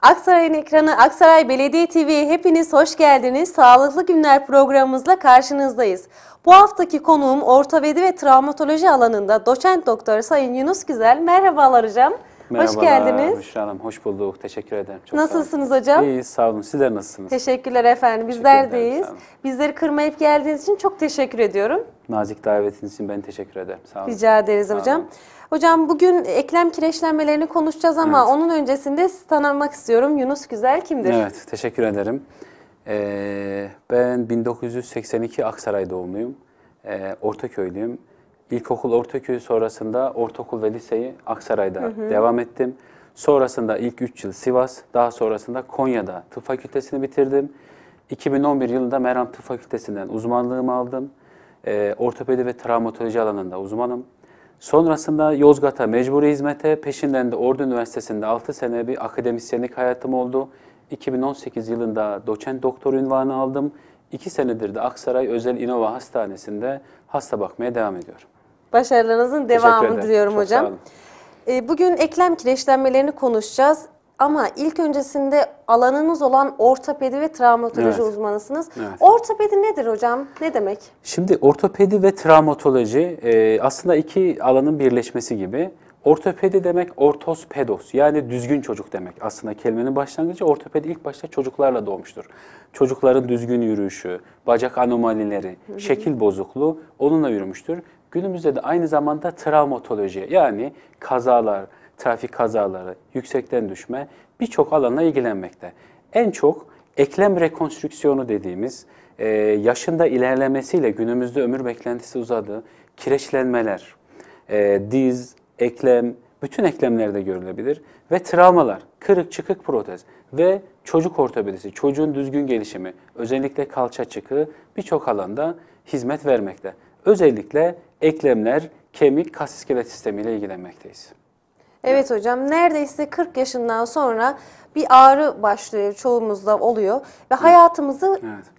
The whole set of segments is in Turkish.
Aksaray'ın ekranı Aksaray Belediye TV'ye hepiniz hoş geldiniz. Sağlıklı Günler programımızla karşınızdayız. Bu haftaki konuğum ortopedi ve travmatoloji alanında doçent doktor Sayın Yunus Güzel. Merhabalar hocam. Merhabalar, hoş geldiniz. Büşra Hanım. Hoş bulduk. Teşekkür ederim. Çok Nasılsınız hocam? İyiyiz, sağ olun. Sizler nasılsınız? Teşekkürler efendim. Bizler deyiz. Bizleri kırmayıp geldiğiniz için çok teşekkür ediyorum. Nazik davetiniz için ben teşekkür ederim. Sağ olun. Rica ederiz hocam. Hocam bugün eklem kireçlenmelerini konuşacağız ama onun öncesinde sizi tanımak istiyorum. Yunus Güzel kimdir? Evet, teşekkür ederim. Ben 1982 Aksaray doğumluyum. Ortaköylüyüm. İlkokul, ortaköy sonrasında ortaokul ve liseyi Aksaray'da devam ettim. Sonrasında ilk 3 yıl Sivas, daha sonrasında Konya'da tıp fakültesini bitirdim. 2011 yılında Meram Tıp Fakültesinden uzmanlığımı aldım. Ortopedi ve travmatoloji alanında uzmanım. Sonrasında Yozgat'a mecburi hizmete, peşinden de Ordu Üniversitesi'nde 6 sene bir akademisyenlik hayatım oldu. 2018 yılında doçent doktor unvanı aldım. 2 senedir de Aksaray Özel İnova Hastanesi'nde hasta bakmaya devam ediyorum. Başarılarınızın devamını diliyorum hocam. Bugün eklem kireçlenmelerini konuşacağız. Ama ilk öncesinde alanınız olan ortopedi ve travmatoloji uzmanısınız. Evet. Ortopedi nedir hocam? Ne demek? Şimdi ortopedi ve travmatoloji aslında iki alanın birleşmesi gibi. Ortopedi demek ortos pedos, yani düzgün çocuk demek. Aslında kelimenin başlangıcı ortopedi ilk başta çocuklarla doğmuştur. Çocukların düzgün yürüyüşü, bacak anomalileri, şekil bozukluğu onunla yürümüştür. Günümüzde de aynı zamanda travmatoloji, yani kazalar, trafik kazaları, yüksekten düşme birçok alanla ilgilenmekte. En çok eklem rekonstrüksiyonu dediğimiz yaşında ilerlemesiyle günümüzde ömür beklentisi uzadı, kireçlenmeler, diz, eklem, bütün eklemlerde görülebilir ve travmalar, kırık çıkık protez ve çocuk ortopedisi, çocuğun düzgün gelişimi, özellikle kalça çıkığı birçok alanda hizmet vermekte. Özellikle eklemler, kemik, kas iskelet sistemiyle ilgilenmekteyiz. Evet hocam, neredeyse 40 yaşından sonra bir ağrı başlıyor, çoğumuzda oluyor ve hayatımızı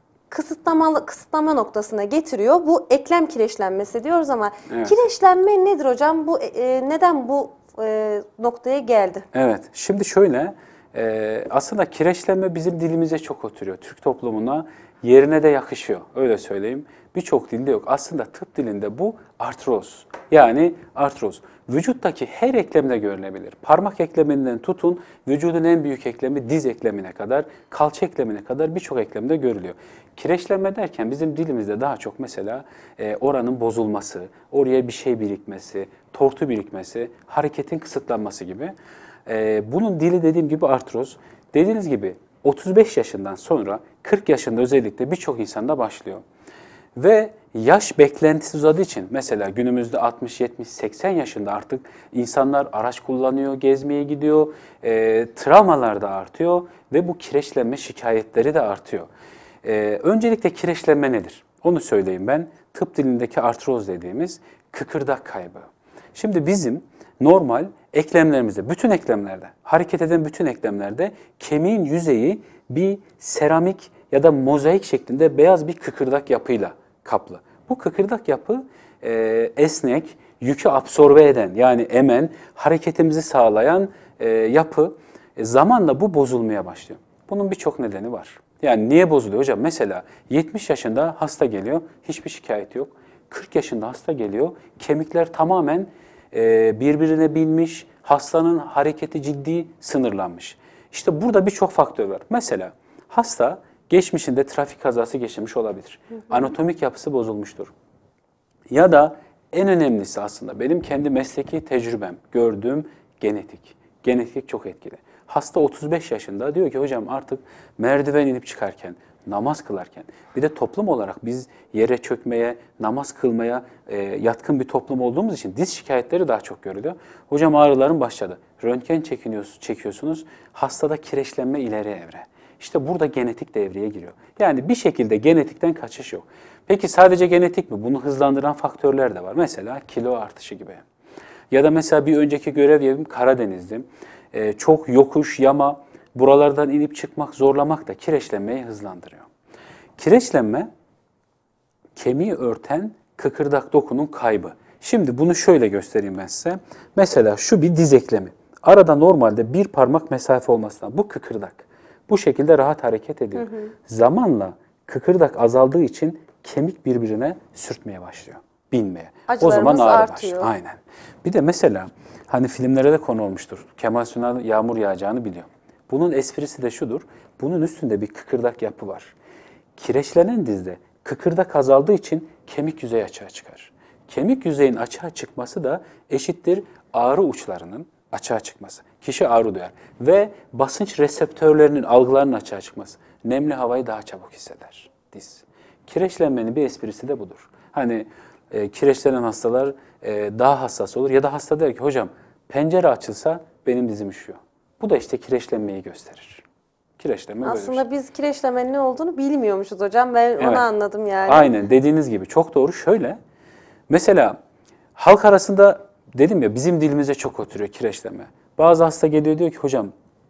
kısıtlama noktasına getiriyor. Bu eklem kireçlenmesi diyoruz ama kireçlenme nedir hocam? Bu neden bu noktaya geldi? Evet, şimdi şöyle, aslında kireçlenme bizim dilimize çok oturuyor. Türk toplumuna yerine de yakışıyor, öyle söyleyeyim. Birçok dilde yok. Aslında tıp dilinde bu artroz, yani artroz. Vücuttaki her eklemde görülebilir. Parmak ekleminden tutun, vücudun en büyük eklemi diz eklemine kadar, kalça eklemine kadar birçok eklemde görülüyor. Kireçlenme derken bizim dilimizde daha çok mesela oranın bozulması, oraya bir şey birikmesi, tortu birikmesi, hareketin kısıtlanması gibi. Bunun dili dediğim gibi artroz. Dediğiniz gibi 35 yaşından sonra 40 yaşında özellikle birçok insanda başlıyor. Ve yaş beklentisi uzadığı için mesela günümüzde 60, 70, 80 yaşında artık insanlar araç kullanıyor, gezmeye gidiyor, travmalar da artıyor ve bu kireçlenme şikayetleri de artıyor. Öncelikle kireçlenme nedir? Onu söyleyeyim ben. Tıp dilindeki artroz dediğimiz kıkırdak kaybı. Şimdi bizim normal eklemlerimizde, bütün eklemlerde, hareket eden bütün eklemlerde kemiğin yüzeyi bir seramik ya da mozaik şeklinde beyaz bir kıkırdak yapıyla kaplı. Bu kıkırdak yapı esnek, yükü absorbe eden, yani emen, hareketimizi sağlayan yapı. Zamanla bu bozulmaya başlıyor. Bunun birçok nedeni var. Yani niye bozuluyor hocam? Mesela 70 yaşında hasta geliyor, hiçbir şikayeti yok. 40 yaşında hasta geliyor, kemikler tamamen birbirine binmiş, hastanın hareketi ciddi sınırlanmış. İşte burada birçok faktör var. Mesela hasta geçmişinde trafik kazası geçirmiş olabilir. Anatomik yapısı bozulmuştur. Ya da en önemlisi aslında benim kendi mesleki tecrübem, gördüğüm genetik. Genetik çok etkili. Hasta 35 yaşında diyor ki hocam artık merdiven inip çıkarken, namaz kılarken, bir de toplum olarak biz yere çökmeye, namaz kılmaya yatkın bir toplum olduğumuz için diz şikayetleri daha çok görülüyor. Hocam ağrılarım başladı. Röntgen çekiyorsunuz, hastada kireçlenme ileri evre. İşte burada genetik devreye giriyor. Yani bir şekilde genetikten kaçış yok. Peki sadece genetik mi? Bunu hızlandıran faktörler de var. Mesela kilo artışı gibi. Ya da mesela bir önceki görev yerim Karadeniz'di. Çok yokuş, yama, buralardan inip çıkmak, zorlamak da kireçlenmeyi hızlandırıyor. Kireçlenme, kemiği örten kıkırdak dokunun kaybı. Şimdi bunu şöyle göstereyim ben size. Mesela şu bir diz eklemi. Arada normalde bir parmak mesafe olmasına bu kıkırdak. Bu şekilde rahat hareket ediyor. Zamanla kıkırdak azaldığı için kemik birbirine sürtmeye başlıyor. Binmeye. O zaman Acılarımız ağrı artıyor. başlıyor. Aynen. Bir de mesela hani filmlere de konu olmuştur. Kemal Sunal yağmur yağacağını biliyor. Bunun esprisi de şudur. Bunun üstünde bir kıkırdak yapı var. Kireçlenen dizde kıkırdak azaldığı için kemik yüzeyi açığa çıkar. Kemik yüzeyin açığa çıkması da eşittir ağrı uçlarının açığa çıkması. Kişi ağrı duyar. Ve basınç reseptörlerinin algılarının açığa çıkması. Nemli havayı daha çabuk hisseder diz. Kireçlenmenin bir esprisi de budur. Hani kireçlenen hastalar daha hassas olur ya da hasta der ki hocam pencere açılsa benim dizim üşüyor. Bu da işte kireçlenmeyi gösterir. Kireçlenme böyle bir şey. Aslında biz kireçlemenin ne olduğunu bilmiyormuşuz hocam. Ben Evet. onu anladım yani. Aynen dediğiniz gibi çok doğru. Şöyle mesela halk arasında dedim ya bizim dilimize çok oturuyor kireçlenme. Bazı hasta geliyor diyor ki hocam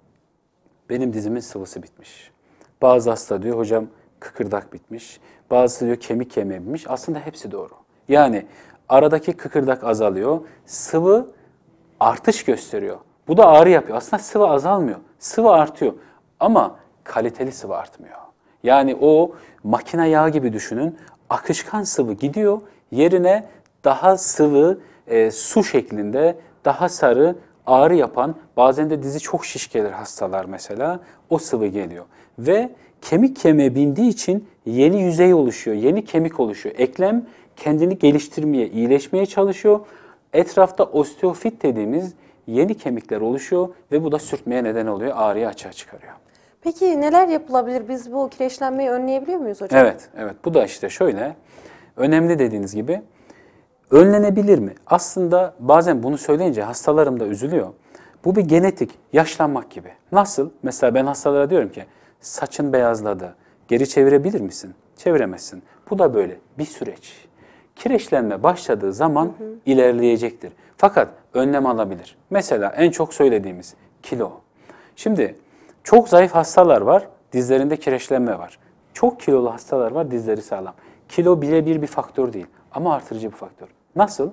benim dizimin sıvısı bitmiş. Bazı hasta diyor hocam kıkırdak bitmiş. Bazısı diyor kemik kemiğe bitmiş. Aslında hepsi doğru. Yani aradaki kıkırdak azalıyor. Sıvı artış gösteriyor. Bu da ağrı yapıyor. Aslında sıvı azalmıyor. Sıvı artıyor. Ama kaliteli sıvı artmıyor. Yani o makine yağı gibi düşünün. Akışkan sıvı gidiyor. Yerine daha sıvı su şeklinde daha sarı ağrı yapan bazen de dizi çok şiş gelir hastalar mesela. O sıvı geliyor. Ve kemik kemiğe bindiği için yeni yüzey oluşuyor. Yeni kemik oluşuyor. Eklem kendini geliştirmeye, iyileşmeye çalışıyor. Etrafta osteofit dediğimiz yeni kemikler oluşuyor ve bu da sürtmeye neden oluyor. Ağrıyı açığa çıkarıyor. Peki neler yapılabilir? Biz bu kireçlenmeyi önleyebiliyor muyuz hocam? Evet, evet. Bu da işte şöyle, önemli dediğiniz gibi. Önlenebilir mi? Aslında bazen bunu söyleyince hastalarım da üzülüyor. Bu bir genetik, yaşlanmak gibi. Nasıl? Mesela ben hastalara diyorum ki, saçın beyazladı, geri çevirebilir misin? Çeviremezsin. Bu da böyle bir süreç. Kireçlenme başladığı zaman ilerleyecektir. Fakat önlem alabilir. Mesela en çok söylediğimiz kilo. Şimdi çok zayıf hastalar var, dizlerinde kireçlenme var. Çok kilolu hastalar var, dizleri sağlam. Kilo birebir bir faktör değil ama artırıcı bir faktör. Nasıl?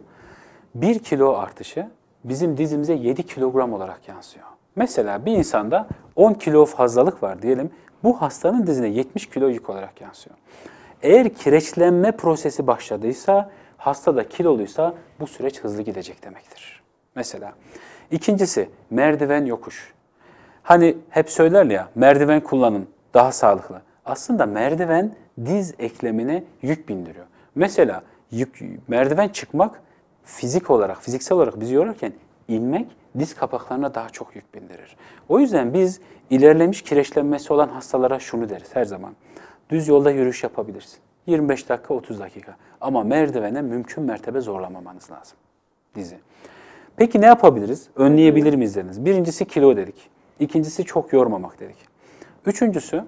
1 kilo artışı bizim dizimize 7 kilogram olarak yansıyor. Mesela bir insanda 10 kilo fazlalık var diyelim, bu hastanın dizine 70 kilo yük olarak yansıyor. Eğer kireçlenme prosesi başladıysa, hasta da kiloluysa bu süreç hızlı gidecek demektir. Mesela. İkincisi merdiven yokuş. Hani hep söylerler ya merdiven kullanın daha sağlıklı. Aslında merdiven diz eklemine yük bindiriyor. Mesela merdiven çıkmak fiziksel olarak bizi yorarken inmek diz kapaklarına daha çok yük bindirir. O yüzden biz ilerlemiş kireçlenmesi olan hastalara şunu deriz her zaman. Düz yolda yürüyüş yapabilirsin. 25 dakika, 30 dakika. Ama merdivene mümkün mertebe zorlamamanız lazım dizi. Peki ne yapabiliriz? Önleyebilir miyiz dediniz. Birincisi kilo dedik. İkincisi çok yormamak dedik. Üçüncüsü,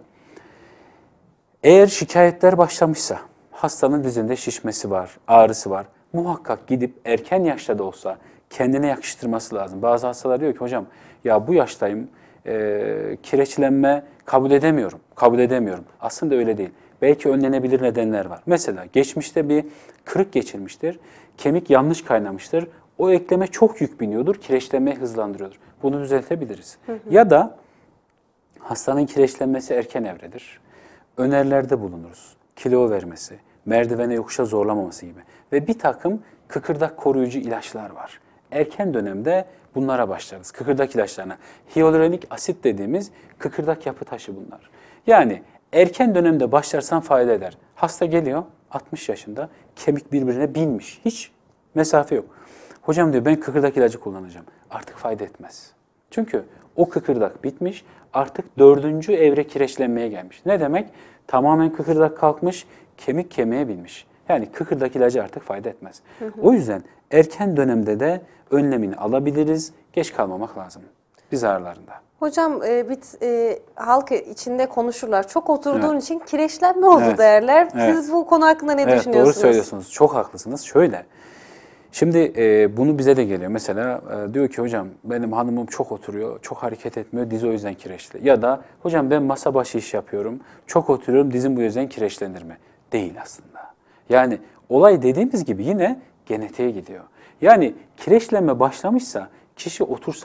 eğer şikayetler başlamışsa, hastanın dizinde şişmesi var, ağrısı var, muhakkak gidip erken yaşta da olsa kendine yakıştırması lazım. Bazı hastalar diyor ki hocam ya bu yaştayım, kireçlenme kabul edemiyorum. Aslında öyle değil. Belki önlenebilir nedenler var. Mesela geçmişte bir kırık geçirmiştir, kemik yanlış kaynamıştır, o ekleme çok yük biniyordur, kireçlenmeyi hızlandırıyordur. Bunu düzeltebiliriz. Ya da hastanın kireçlenmesi erken evredir. Önerilerde bulunuruz. Kilo vermesi, merdivene yokuşa zorlamaması gibi. Ve bir takım kıkırdak koruyucu ilaçlar var. Erken dönemde bunlara başlarız. Kıkırdak ilaçlarına. Hyaluronik asit dediğimiz kıkırdak yapı taşı bunlar. Yani erken dönemde başlarsan fayda eder. Hasta geliyor 60 yaşında kemik birbirine binmiş. Hiç mesafe yok. Hocam diyor ben kıkırdak ilacı kullanacağım. Artık fayda etmez. Çünkü o kıkırdak bitmiş, artık 4. evre kireçlenmeye gelmiş. Ne demek? Tamamen kıkırdak kalkmış, kemik kemiğe binmiş. Yani kıkırdak ilacı artık fayda etmez. O yüzden erken dönemde de önlemini alabiliriz, geç kalmamak lazım diz ağrılarında. Hocam halk içinde konuşurlar. Çok oturduğun için kireçlenme oldu derler. Siz bu konu hakkında ne düşünüyorsunuz? Doğru söylüyorsunuz. Çok haklısınız. Şöyle, şimdi bunu bize de geliyor. Mesela diyor ki hocam benim hanımım çok oturuyor, çok hareket etmiyor, dizi o yüzden kireçli. Ya da hocam ben masa başı iş yapıyorum, çok oturuyorum, dizim bu yüzden kireçlenir mi? Değil aslında. Yani olay dediğimiz gibi yine genetiğe gidiyor. Yani kireçlenme başlamışsa kişi otursa da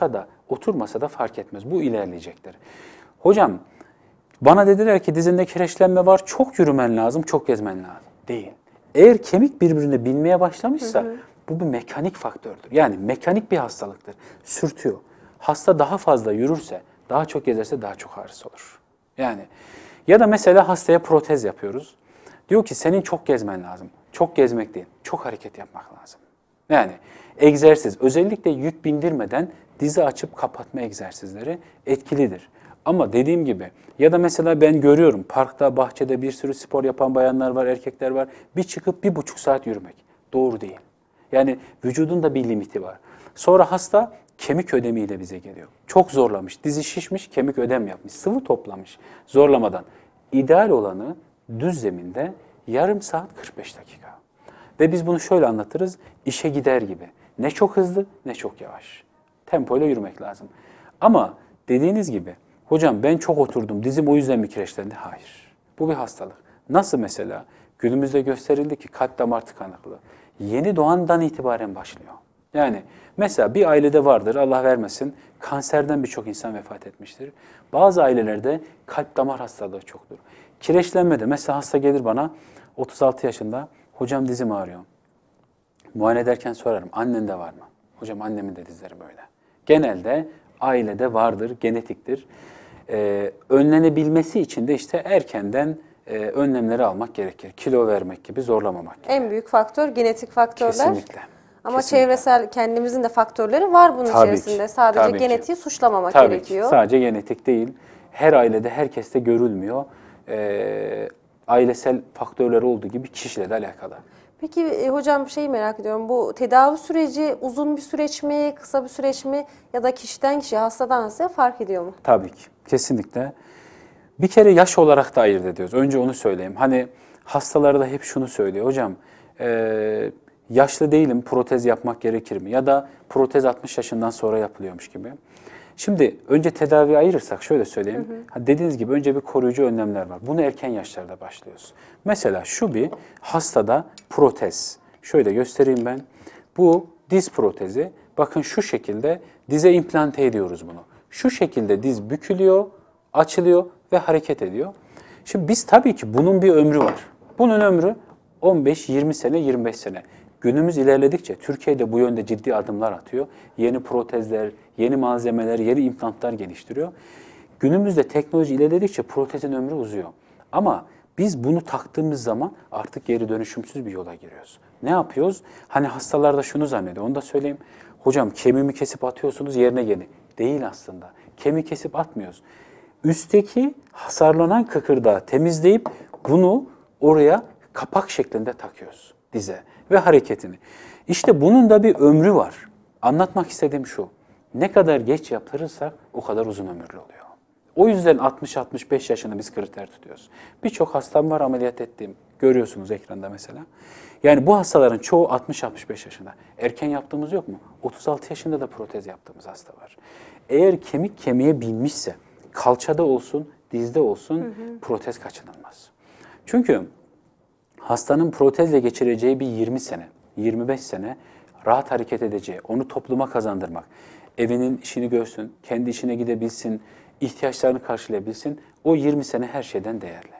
Oturmasa da fark etmez. Bu ilerleyecektir. Hocam bana dediler ki dizinde kireçlenme var, çok yürümen lazım, çok gezmen lazım. Değil. Eğer kemik birbirini bilmeye başlamışsa bu bir mekanik faktördür. Yani mekanik bir hastalıktır. Sürtüyor. Hasta daha fazla yürürse, daha çok gezerse daha çok ağrısı olur. Yani ya da mesela hastaya protez yapıyoruz. Diyor ki senin çok gezmen lazım. Çok gezmek değil, çok hareket yapmak lazım. Yani egzersiz, özellikle yük bindirmeden dizi açıp kapatma egzersizleri etkilidir. Ama dediğim gibi ya da mesela ben görüyorum parkta, bahçede bir sürü spor yapan bayanlar var, erkekler var. Bir çıkıp 1,5 saat yürümek. Doğru değil. Yani vücudun da bir limiti var. Sonra hasta kemik ödemiyle bize geliyor. Çok zorlamış, dizi şişmiş, kemik ödem yapmış, sıvı toplamış zorlamadan. İdeal olanı düz zeminde yarım saat 45 dakika. Ve biz bunu şöyle anlatırız, işe gider gibi. Ne çok hızlı ne çok yavaş. Tempoyla yürümek lazım. Ama dediğiniz gibi, hocam ben çok oturdum, dizim o yüzden mi kireçlendi? Hayır. Bu bir hastalık. Nasıl mesela? Günümüzde gösterildi ki kalp damar tıkanıklığı yeni doğandan itibaren başlıyor. Yani mesela bir ailede vardır, Allah vermesin, kanserden birçok insan vefat etmiştir. Bazı ailelerde kalp damar hastalığı çoktur. Kireçlenme de mesela hasta gelir bana 36 yaşında, hocam dizim ağrıyor. Muayene ederken sorarım, annen de var mı? Hocam annemin de dizleri böyle. Genelde ailede vardır, genetiktir. Önlenebilmesi için de işte erkenden önlemleri almak gerekir. Kilo vermek gibi, zorlamamak gibi. En büyük faktör genetik faktörler. Kesinlikle. Ama Kesinlikle. çevresel kendimizin de faktörleri var bunun Tabii içerisinde. ki, Sadece tabii ki. genetiği suçlamamak Tabii gerekiyor. ki. Sadece genetik değil. Her ailede, herkeste görülmüyor. Ailesel faktörler olduğu gibi kişiyle de alakalı. Peki hocam şeyi merak ediyorum. Bu tedavi süreci uzun bir süreç mi, kısa bir süreç mi ya da kişiden kişiye, hastadan hastaya fark ediyor mu? Tabii ki. Kesinlikle. Bir kere yaş olarak da ayırt ediyoruz. Önce onu söyleyeyim. Hani hastalara da hep şunu söylüyor. Hocam yaşlı değilim, protez yapmak gerekir mi? Ya da protez 60 yaşından sonra yapılıyormuş gibi. Şimdi önce tedaviyi ayırırsak şöyle söyleyeyim. Dediğiniz gibi önce bir koruyucu önlemler var. Bunu erken yaşlarda başlıyoruz. Mesela şu bir hastada protez. Şöyle göstereyim ben. Bu diz protezi. Bakın şu şekilde dize implante ediyoruz bunu. Şu şekilde diz bükülüyor, açılıyor ve hareket ediyor. Şimdi biz tabii ki bunun bir ömrü var. Bunun ömrü 15, 20 sene, 25 sene. Günümüz ilerledikçe Türkiye'de bu yönde ciddi adımlar atıyor. Yeni protezler, yeni malzemeler, yeni implantlar geliştiriyor. Günümüzde teknoloji ilerledikçe protezin ömrü uzuyor. Ama biz bunu taktığımız zaman artık geri dönüşümsüz bir yola giriyoruz. Ne yapıyoruz? Hani hastalar da şunu zannediyor, onu da söyleyeyim. Hocam kemiğimi kesip atıyorsunuz yerine yeni. Değil aslında. Kemiği kesip atmıyoruz. Üstteki hasarlanan kıkırdağı temizleyip bunu oraya kapak şeklinde takıyoruz dize ve hareketini. İşte bunun da bir ömrü var. Anlatmak istediğim şu. Ne kadar geç yaptırırsak o kadar uzun ömürlü oluyor. O yüzden 60-65 yaşını biz kriter tutuyoruz. Birçok hastam var ameliyat ettiğim. Görüyorsunuz ekranda mesela. Yani bu hastaların çoğu 60-65 yaşında. Erken yaptığımız yok mu? 36 yaşında da protez yaptığımız hasta var. Eğer kemik kemiğe binmişse, kalçada olsun, dizde olsun protez kaçınılmaz. Çünkü hastanın protezle geçireceği bir 20 sene, 25 sene rahat hareket edeceği, onu topluma kazandırmak, evinin işini görsün, kendi işine gidebilsin, ihtiyaçlarını karşılayabilsin, o 20 sene her şeyden değerli.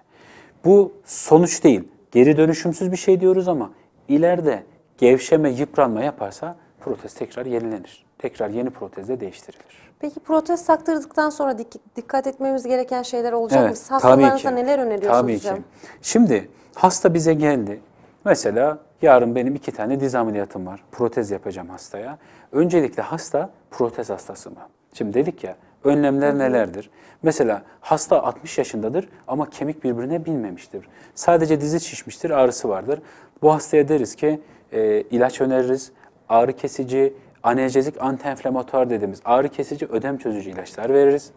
Bu sonuç değil, geri dönüşümsüz bir şey diyoruz ama ileride gevşeme, yıpranma yaparsa protez tekrar yenilenir. Tekrar yeni protezle değiştirilir. Peki protez taktırdıktan sonra dikkat etmemiz gereken şeyler olacak Evet, mı? Siz hastalarınıza neler öneriyorsunuz tabii hocam? ki. Şimdi hasta bize geldi. Mesela yarın benim 2 tane diz ameliyatım var. Protez yapacağım hastaya. Öncelikle hasta protez hastası mı? Şimdi dedik ya önlemler nelerdir? Mesela hasta 60 yaşındadır ama kemik birbirine binmemiştir. Sadece dizi şişmiştir, ağrısı vardır. Bu hastaya deriz ki ilaç öneririz. Ağrı kesici, analjezik, antiinflamatuar dediğimiz ağrı kesici, ödem çözücü ilaçlar veririz.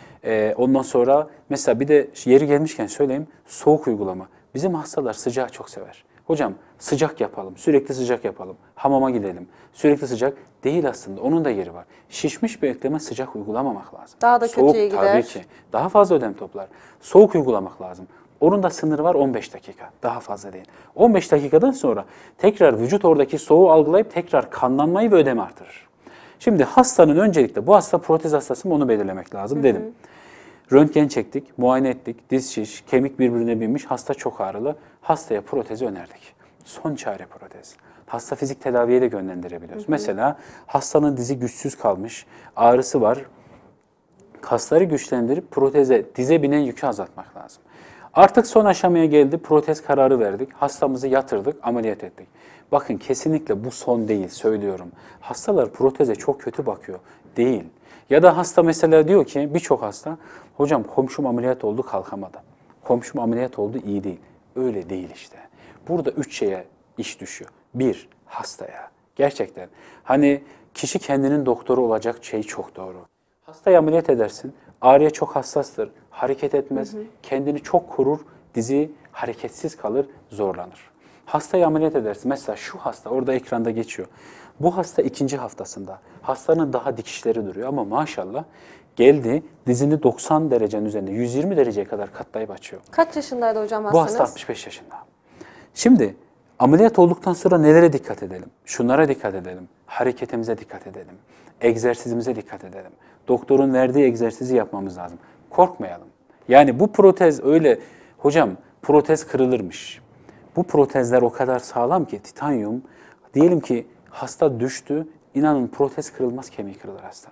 Ondan sonra mesela bir de yeri gelmişken söyleyeyim, soğuk uygulama. Bizim hastalar sıcağı çok sever. Hocam sıcak yapalım, sürekli sıcak yapalım, hamama gidelim, sürekli sıcak değil aslında, onun da yeri var. Şişmiş bir ekleme sıcak uygulamamak lazım. Daha da kötüye gider. Tabii ki, daha fazla ödem toplar. Soğuk uygulamak lazım. Onun da sınırı var 15 dakika, daha fazla değil. 15 dakikadan sonra tekrar vücut oradaki soğuğu algılayıp tekrar kanlanmayı ve ödemi artırır. Şimdi hastanın öncelikle bu hasta protez hastası mı onu belirlemek lazım dedim. Röntgen çektik, muayene ettik, diz şiş, kemik birbirine binmiş, hasta çok ağrılı. Hastaya protezi önerdik. Son çare protez. Hasta fizik tedaviye de yönlendirebiliyoruz. Mesela hastanın dizi güçsüz kalmış, ağrısı var. Kasları güçlendirip proteze, dize binen yükü azaltmak lazım. Artık son aşamaya geldi, protez kararı verdik, hastamızı yatırdık, ameliyat ettik. Bakın kesinlikle bu son değil, söylüyorum. Hastalar proteze çok kötü bakıyor. Değil. Ya da hasta mesela diyor ki, birçok hasta, hocam komşum ameliyat oldu kalkamadı. Komşum ameliyat oldu iyi değil. Öyle değil işte. Burada 3 şeye iş düşüyor. 1, hastaya. Gerçekten. Hani kişi kendinin doktoru olacak şey çok doğru. Hastayı ameliyat edersin, ağrıya çok hassastır, hareket etmez, kendini çok korur, dizi hareketsiz kalır, zorlanır. Hastayı ameliyat edersin, mesela şu hasta orada ekranda geçiyor. Bu hasta 2. haftasında, hastanın daha dikişleri duruyor ama maşallah geldi dizini 90 derecenin üzerinde, 120 dereceye kadar katlayıp açıyor. Kaç yaşındaydı hocam Bu hastanız? hasta 65 yaşında. Şimdi ameliyat olduktan sonra nelere dikkat edelim? Şunlara dikkat edelim. Hareketimize dikkat edelim. Egzersizimize dikkat edelim. Doktorun verdiği egzersizi yapmamız lazım. Korkmayalım. Yani bu protez öyle, hocam protez kırılırmış. Bu protezler o kadar sağlam ki, titanyum. Diyelim ki hasta düştü, inanın protez kırılmaz, kemiği kırılır hastanın.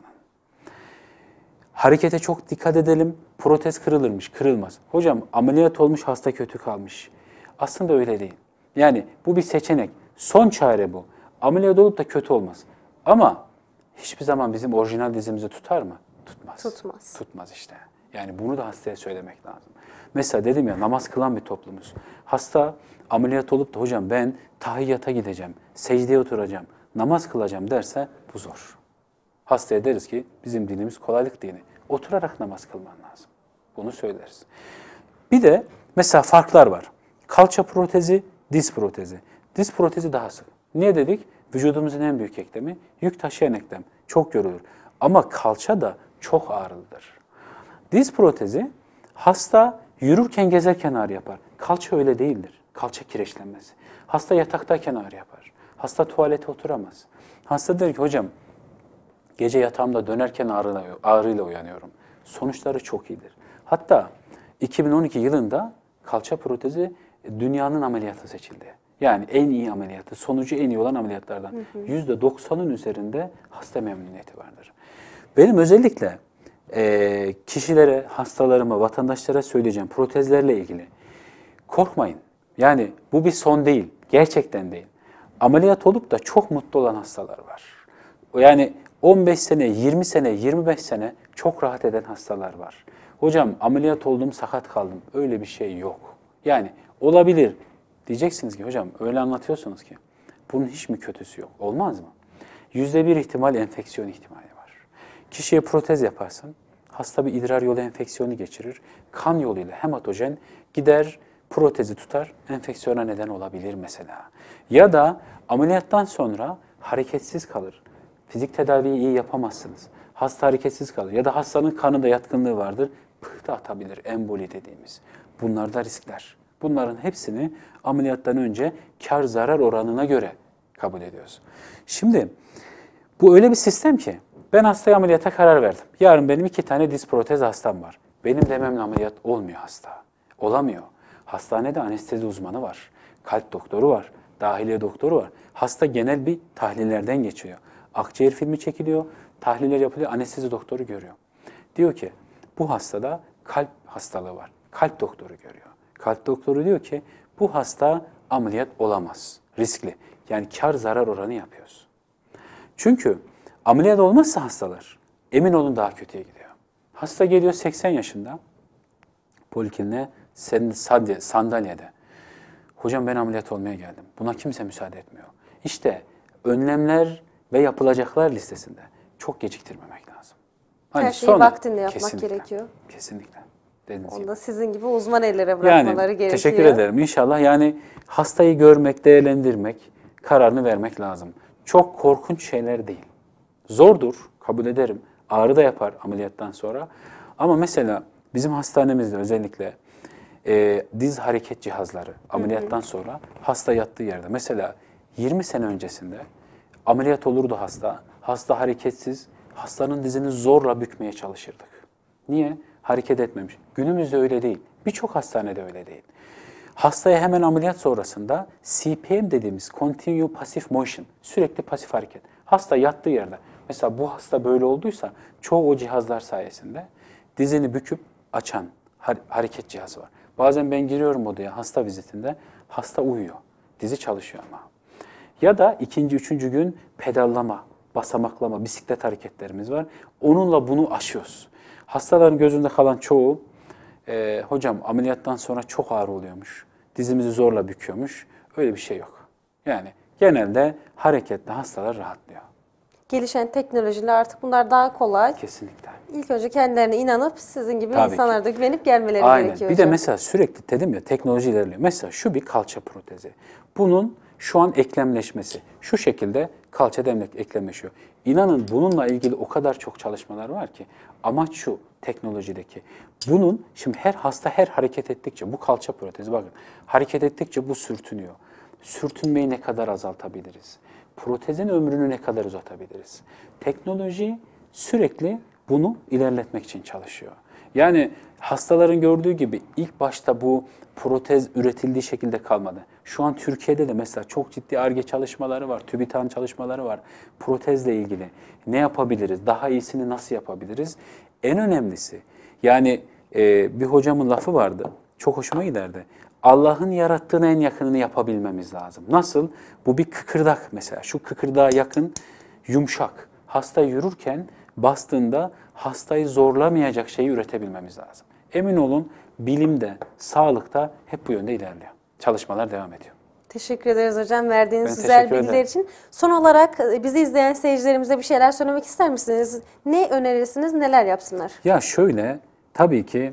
Harekete çok dikkat edelim. Protez kırılırmış, kırılmaz. Hocam ameliyat olmuş, hasta kötü kalmış. Aslında öyle değil. Yani bu bir seçenek. Son çare bu. Ameliyat olup da kötü olmaz. Ama hiçbir zaman bizim orijinal dizimizi tutar mı? Tutmaz. Tutmaz. Tutmaz işte. Yani bunu da hastaya söylemek lazım. Mesela dedim ya, namaz kılan bir toplumuz. Hasta ameliyat olup da hocam ben tahiyyata gideceğim, secdeye oturacağım, namaz kılacağım derse bu zor. Hastaya deriz ki bizim dinimiz kolaylık dini. Oturarak namaz kılman lazım. Bunu söyleriz. Bir de mesela farklar var. Kalça protezi, diz protezi. Diz protezi daha sık. Niye dedik? Vücudumuzun en büyük eklemi, yük taşıyan eklem. Çok yorulur. Ama kalça da çok ağrılıdır. Diz protezi, hasta yürürken gezerken ağrı yapar. Kalça öyle değildir. Kalça kireçlenmez. Hasta yataktayken ağrı yapar. Hasta tuvalete oturamaz. Hasta der ki hocam gece yatağımda dönerken ağrıyla uyanıyorum. Sonuçları çok iyidir. Hatta 2012 yılında kalça protezi dünyanın ameliyatı seçildi. Yani en iyi ameliyatı, sonucu en iyi olan ameliyatlardan. %90'ın üzerinde hasta memnuniyeti vardır. Benim özellikle kişilere, hastalarıma, vatandaşlara söyleyeceğim protezlerle ilgili. Korkmayın. Yani bu bir son değil. Gerçekten değil. Ameliyat olup da çok mutlu olan hastalar var. Yani 15 sene, 20 sene, 25 sene çok rahat eden hastalar var. Hocam ameliyat oldum, sakat kaldım. Öyle bir şey yok. Yani olabilir. Diyeceksiniz ki hocam öyle anlatıyorsunuz ki bunun hiç mi kötüsü yok? Olmaz mı? %1 ihtimal enfeksiyon ihtimali var. Kişiye protez yaparsın, hasta bir idrar yolu enfeksiyonu geçirir. Kan yoluyla hematojen gider, protezi tutar, enfeksiyona neden olabilir mesela. Ya da ameliyattan sonra hareketsiz kalır. Fizik tedaviyi iyi yapamazsınız. Hasta hareketsiz kalır. Ya da hastanın kanında yatkınlığı vardır, pıhtı atabilir, emboli dediğimiz. Bunlar da riskler. Bunların hepsini ameliyattan önce kar zarar oranına göre kabul ediyoruz. Şimdi bu öyle bir sistem ki ben hastaya ameliyata karar verdim. Yarın benim 2 tane diz protez hastam var. Benim dememle ameliyat olmuyor hasta. Olamıyor. Hastanede anestezi uzmanı var. Kalp doktoru var. Dahiliye doktoru var. Hasta genel bir tahlillerden geçiyor. Akciğer filmi çekiliyor. Tahliller yapılıyor. Anestezi doktoru görüyor. Diyor ki bu hastada kalp hastalığı var. Kalp doktoru görüyor. Kalp doktoru diyor ki bu hasta ameliyat olamaz. Riskli. Yani kar zarar oranı yapıyoruz. Çünkü ameliyat olmazsa hastalar emin olun daha kötüye gidiyor. Hasta geliyor 80 yaşında polikliniğe sandalyede. Hocam ben ameliyat olmaya geldim. Buna kimse müsaade etmiyor. İşte önlemler ve yapılacaklar listesinde çok geciktirmemek lazım. Hani her şeyi vaktinde yapmak kesinlikle, gerekiyor. Kesinlikle. Onu da sizin gibi uzman ellere bırakmaları gerekiyor. Teşekkür ederim. İnşallah yani hastayı görmek, değerlendirmek, kararını vermek lazım. Çok korkunç şeyler değil. Zordur, kabul ederim. Ağrı da yapar ameliyattan sonra. Ama mesela bizim hastanemizde özellikle diz hareket cihazları ameliyattan sonra hasta yattığı yerde. Mesela 20 sene öncesinde ameliyat olurdu hasta. hasta hareketsiz, hastanın dizini zorla bükmeye çalışırdık. Niye? Hareket etmemiş. Günümüzde öyle değil. Birçok hastanede öyle değil. Hastaya hemen ameliyat sonrasında CPM dediğimiz Continue Passive Motion, sürekli pasif hareket. Hasta yattığı yerde, mesela bu hasta böyle olduysa çoğu o cihazlar sayesinde dizini büküp açan hareket cihazı var. Bazen ben giriyorum odaya hasta vizitinde, hasta uyuyor, dizi çalışıyor ama. Ya da ikinci, üçüncü gün pedallama, basamaklama, bisiklet hareketlerimiz var. Onunla bunu aşıyoruz. Hastaların gözünde kalan çoğu, hocam ameliyattan sonra çok ağrı oluyormuş, dizimizi zorla büküyormuş. Öyle bir şey yok. Yani genelde hareketle hastalar rahatlıyor. Gelişen teknolojiyle artık bunlar daha kolay. Kesinlikle. İlk önce kendilerine inanıp sizin gibi Tabii insanlara da güvenip gelmeleri Aynen. gerekiyor Bir de hocam. mesela sürekli dedim ya teknoloji ilerliyor. Mesela şu bir kalça protezi. Bunun şu an eklemleşmesi. Şu şekilde kalçada eklemleşiyor. İnanın bununla ilgili o kadar çok çalışmalar var ki amaç şu teknolojideki. Bunun şimdi her hasta her hareket ettikçe bu kalça protezi bakın hareket ettikçe bu sürtünüyor. Sürtünmeyi ne kadar azaltabiliriz? Protezin ömrünü ne kadar uzatabiliriz? Teknoloji sürekli bunu ilerletmek için çalışıyor. Yani hastaların gördüğü gibi ilk başta bu protez üretildiği şekilde kalmadı. Şu an Türkiye'de de mesela çok ciddi Ar-Ge çalışmaları var, TÜBİTAK'ın çalışmaları var. Protezle ilgili ne yapabiliriz, daha iyisini nasıl yapabiliriz? En önemlisi yani bir hocamın lafı vardı, çok hoşuma giderdi. Allah'ın yarattığına en yakınını yapabilmemiz lazım. Nasıl? Bu bir kıkırdak mesela. Şu kıkırdağa yakın, yumuşak. Hasta yürürken bastığında hastayı zorlamayacak şeyi üretebilmemiz lazım. Emin olun bilimde, sağlıkta hep bu yönde ilerliyor. Çalışmalar devam ediyor. Teşekkür ederiz hocam verdiğiniz Ben güzel teşekkür bilgiler ederim. için. Son olarak bizi izleyen seyircilerimize bir şeyler söylemek ister misiniz? Ne önerirsiniz, neler yapsınlar? Ya şöyle, tabii ki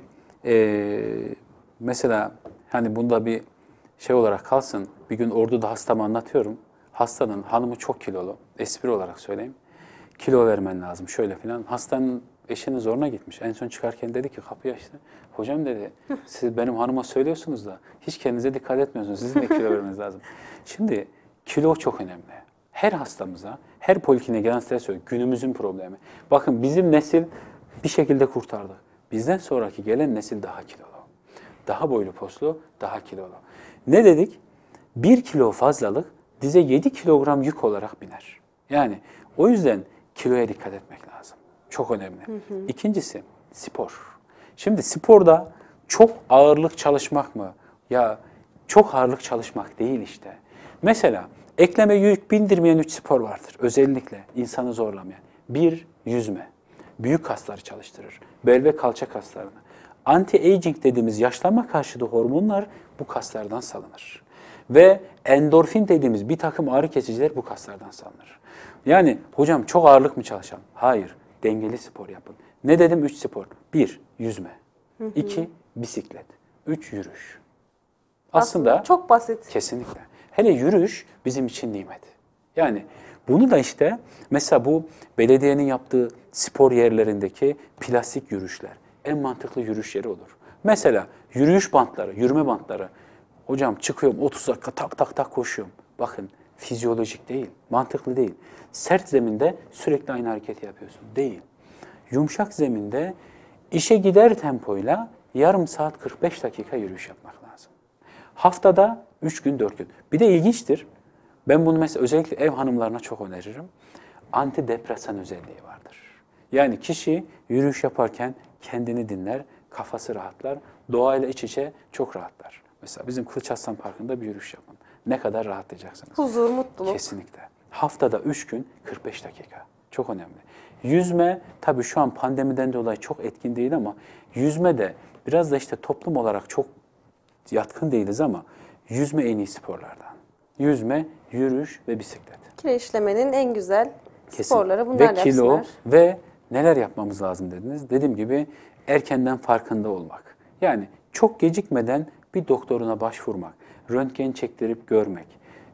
mesela hani bunda bir şey olarak kalsın. Bir gün orduda hastamı anlatıyorum. Hastanın hanımı çok kilolu. Espri olarak söyleyeyim. Kilo vermen lazım şöyle filan. Hastanın eşinin zoruna gitmiş. En son çıkarken dedi ki kapıyı açtı. Hocam dedi siz benim hanıma söylüyorsunuz da hiç kendinize dikkat etmiyorsunuz. Sizin de kilo vermeniz lazım. Şimdi kilo çok önemli. Her hastamıza, her polikliniğe gelen size söylüyor. Günümüzün problemi. Bakın bizim nesil bir şekilde kurtardık. Bizden sonraki gelen nesil daha kilolu. Daha boylu poslu, daha kilolu. Ne dedik? 1 kilo fazlalık dize 7 kilogram yük olarak biner. Yani o yüzden kiloya dikkat etmek lazım. Çok önemli. İkincisi spor. Şimdi sporda çok ağırlık çalışmak mı? Ya çok ağırlık çalışmak değil işte. Mesela ekleme yük bindirmeyen 3 spor vardır. Özellikle insanı zorlamayan. 1. Yüzme. Büyük kasları çalıştırır. Bel ve kalça kaslarını. Anti-aging dediğimiz yaşlanma karşıtı hormonlar bu kaslardan salınır. Ve endorfin dediğimiz bir takım ağrı kesiciler bu kaslardan salınır. Yani hocam çok ağırlık mı çalışalım? Hayır. Dengeli spor yapın. Ne dedim? 3 spor. 1. Yüzme. 2. Bisiklet. 3. Yürüyüş. Aslında çok basit. Kesinlikle. Hele yürüyüş bizim için nimet. Yani bunu da işte mesela bu belediyenin yaptığı spor yerlerindeki plastik yürüyüşler en mantıklı yürüyüş yeri olur. Mesela yürüyüş bantları, yürüme bantları. Hocam çıkıyorum 30 dakika tak tak tak koşuyorum. Bakın fizyolojik değil, mantıklı değil. Sert zeminde sürekli aynı hareketi yapıyorsun. Değil. Yumuşak zeminde işe gider tempoyla yarım saat 45 dakika yürüyüş yapmak lazım. Haftada 3 gün 4 gün. Bir de ilginçtir. Ben bunu mesela özellikle ev hanımlarına çok öneririm. Antidepresan özelliği vardır. Yani kişi yürüyüş yaparken kendini dinler, kafası rahatlar, doğayla iç içe çok rahatlar. Mesela bizim Kılıç Arslan Parkı'nda bir yürüyüş yapın. Ne kadar rahatlayacaksınız. Huzur, mutluluk. Kesinlikle. Haftada 3 gün 45 dakika. Çok önemli. Yüzme tabii şu an pandemiden dolayı çok etkin değil ama yüzme de biraz da işte toplum olarak çok yatkın değiliz ama yüzme en iyi sporlardan. Yüzme, yürüyüş ve bisiklet. Kireçlemenin en güzel Kesin. sporları bunlar ve kilo yapsınlar. ve neler yapmamız lazım dediniz. Dediğim gibi erkenden farkında olmak. Yani çok gecikmeden bir doktoruna başvurmak, röntgen çektirip görmek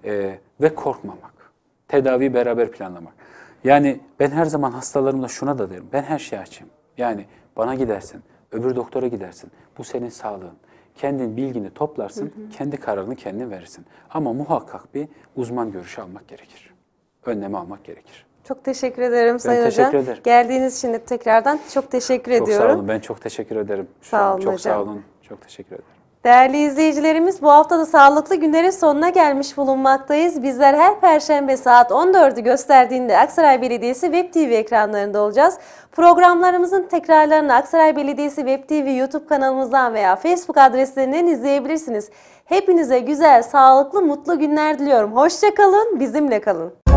ve korkmamak. Tedaviyi beraber planlamak. Yani ben her zaman hastalarımla şuna da derim. Ben her şeyi açayım. Yani bana gidersin, öbür doktora gidersin. Bu senin sağlığın. Kendin bilgini toplarsın, kendi kararını kendin verirsin. Ama muhakkak bir uzman görüşü almak gerekir. Önlemi almak gerekir. Çok teşekkür ederim Sayın teşekkür Hocam. ederim. Geldiğiniz için de tekrardan çok teşekkür Çok ediyorum. sağ olun. Ben çok teşekkür ederim. Sağ olun çok hocam. sağ olun. Çok teşekkür ederim. Değerli izleyicilerimiz, bu hafta da sağlıklı günlerin sonuna gelmiş bulunmaktayız. Bizler her Perşembe saat 14'ü gösterdiğinde Aksaray Belediyesi Web TV ekranlarında olacağız. Programlarımızın tekrarlarını Aksaray Belediyesi Web TV YouTube kanalımızdan veya Facebook adreslerinden izleyebilirsiniz. Hepinize güzel, sağlıklı, mutlu günler diliyorum. Hoşça kalın, bizimle kalın.